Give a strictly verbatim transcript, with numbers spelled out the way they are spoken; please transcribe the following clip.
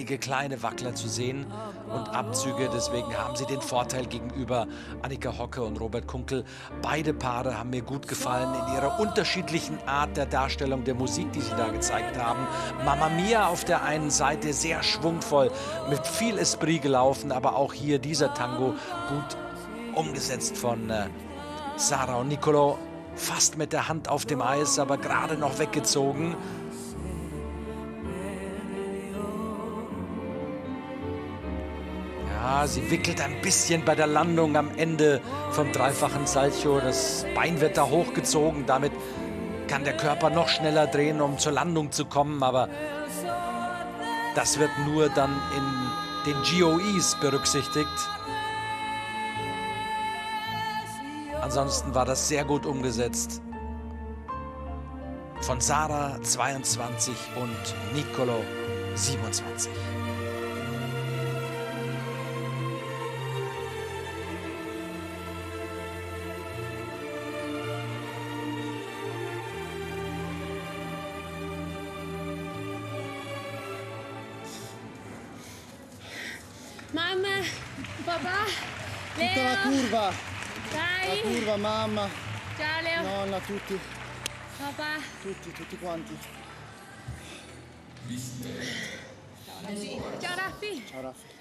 einige kleine Wackler zu sehen und Abzüge. Deswegen haben sie den Vorteil gegenüber Annika Hocke und Robert Kunkel. Beide Paare haben mir gut gefallen in ihrer unterschiedlichen Art der Darstellung der Musik, die sie da gezeigt haben. Mamma Mia auf der einen Seite sehr schwungvoll, mit viel Esprit gelaufen, aber auch hier dieser Tango gut umgesetzt von äh, Sara und Niccolò. Fast mit der Hand auf dem Eis, aber gerade noch weggezogen. Ja, sie wickelt ein bisschen bei der Landung am Ende vom dreifachen Salcho. Das Bein wird da hochgezogen. Damit kann der Körper noch schneller drehen, um zur Landung zu kommen. Aber das wird nur dann in den G O Es berücksichtigt. Ansonsten war das sehr gut umgesetzt. Von Sara zweiundzwanzig und Niccolò siebenundzwanzig. Mamma, papà, Leo. Tutta la curva. Dai. La curva, mamma. Ciao Leo. Nonna, tutti. Papà. Tutti, tutti quanti. Ciao Raffi. Ciao Raffi.